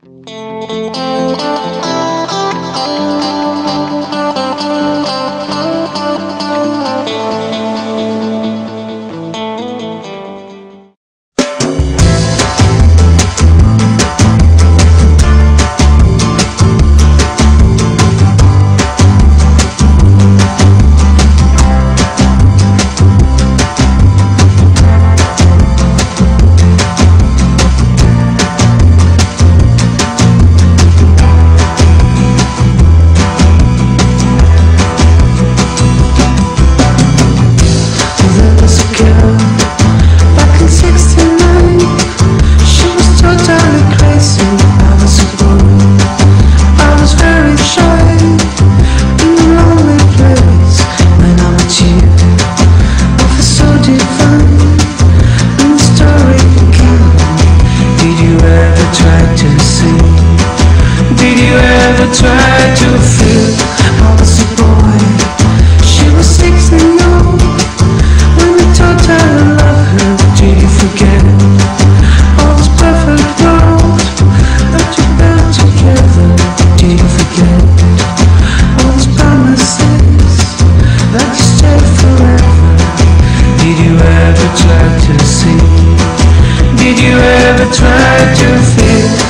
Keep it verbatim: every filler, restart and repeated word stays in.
Tried to feel I was a boy. She was sixteen old when I told her I love her. Did you forget all this perfect world that you built together? Did you forget all these promises that you stayed forever? Did you ever try to see? Did you ever try to feel?